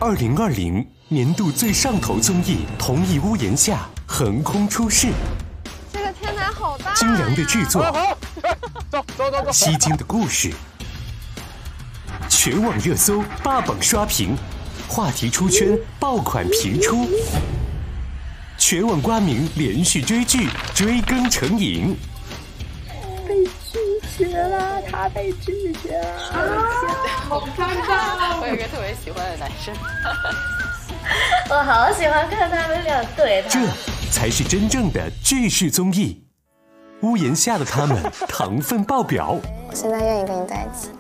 2020年度最上头综艺《同一屋檐下》横空出世。 这个天台好大呀！ 精良的制作， 走， 吸睛的故事，全网热搜霸榜刷屏，话题出圈，爆款频出，全网瓜民连续追剧，追更成瘾。 被拒绝了，他被拒绝了， 好尴尬！我有个特别喜欢的男生， 我好喜欢看他们俩对他。 这才是真正的剧式综艺。屋檐下的他们糖分爆表。 我现在愿意跟你在一起。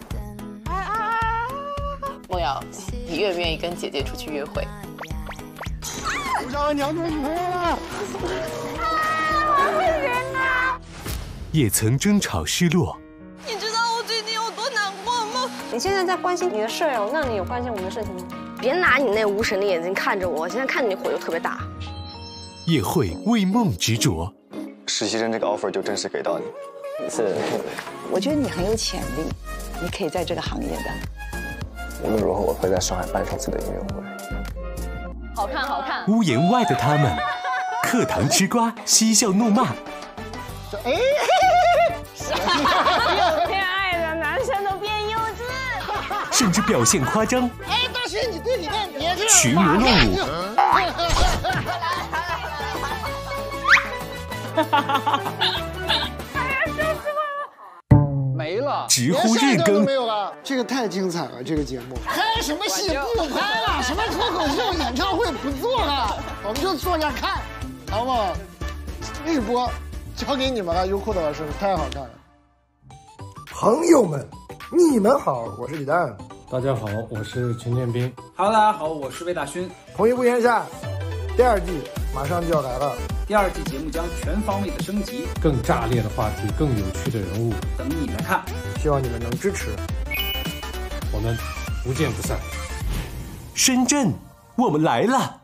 梦瑶，你愿不愿意跟姐姐出去约会？ 我找娘做女朋友了。 我会人啊！ 也曾争吵失落。 你知道我最近有多难过吗？ 你现在在关心你的舍友，那你有关心我们的事情吗？ 别拿你那无神的眼睛看着我，现在看着你火就特别大。 也会为梦执着。 实习生这个 offer 就正式给到你。是， 我觉得你很有潜力，你可以在这个行业的。 无论如何，我会在上海办首次的音乐会。 好看，好看。 屋檐外的他们，课堂吃瓜，嬉笑怒骂。 有恋爱的男生都变幼稚， 甚至表现夸张。 哎，大师，你对你的别这样。 群魔乱舞。 没了， 直呼日更都没有了。这个太精彩了，这个节目拍什么戏不拍了，什么脱口秀演唱会不做了，我们就坐那看，好不好？日播交给你们了，优酷的老师太好看了。 朋友们，你们好，我是李诞。 大家好，我是陈建斌。 Hello， 大家好，我是魏大勋。 同一屋檐下第2季马上就要来了， 第2季节目将全方位的升级， 更炸裂的话题，更有趣的人物， 等你来看。 希望你们能支持， 我们不见不散。 深圳，我们来了。